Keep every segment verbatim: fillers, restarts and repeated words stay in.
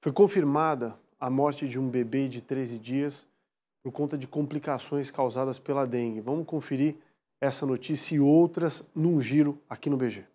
Foi confirmada a morte de um bebê de treze dias por conta de complicações causadas pela dengue. Vamos conferir essa notícia e outras num giro aqui no B G.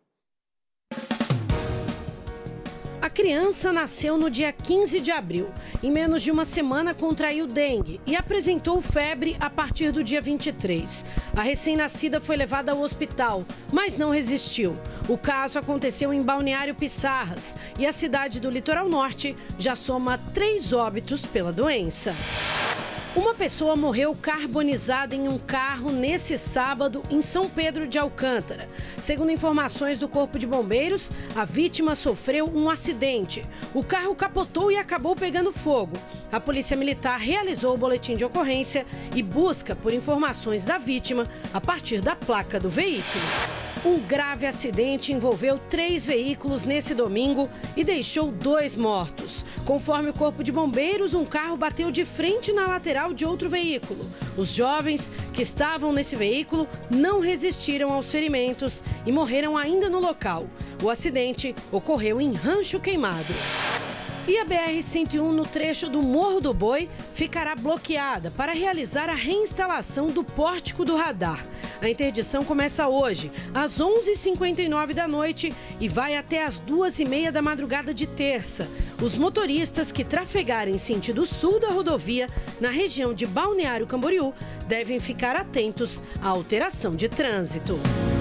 A criança nasceu no dia quinze de abril. Em menos de uma semana contraiu dengue e apresentou febre a partir do dia vinte e três. A recém-nascida foi levada ao hospital, mas não resistiu. O caso aconteceu em Balneário Pissarras e a cidade do Litoral Norte já soma três óbitos pela doença. Uma pessoa morreu carbonizada em um carro nesse sábado em São Pedro de Alcântara. Segundo informações do Corpo de Bombeiros, a vítima sofreu um acidente. O carro capotou e acabou pegando fogo. A Polícia Militar realizou o boletim de ocorrência e busca por informações da vítima a partir da placa do veículo. Um grave acidente envolveu três veículos nesse domingo e deixou dois mortos. Conforme o Corpo de Bombeiros, um carro bateu de frente na lateral de outro veículo. Os jovens que estavam nesse veículo não resistiram aos ferimentos e morreram ainda no local. O acidente ocorreu em Rancho Queimado. E a B R cento e um, no trecho do Morro do Boi, ficará bloqueada para realizar a reinstalação do pórtico do radar. A interdição começa hoje, às onze e cinquenta e nove da noite e vai até às duas e meia da madrugada de terça. Os motoristas que trafegarem sentido sul da rodovia, na região de Balneário Camboriú, devem ficar atentos à alteração de trânsito.